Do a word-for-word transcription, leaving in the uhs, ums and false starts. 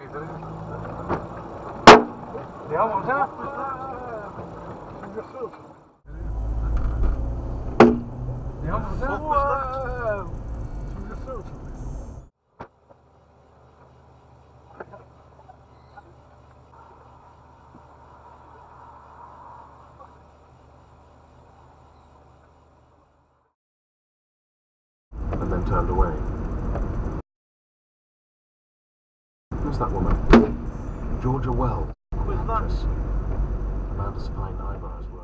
Ja, what was that? Ja, what was that? Whoa! And then turned away. Who's that woman? Georgia Wells. Who's that? Amanda's fine eyebrows were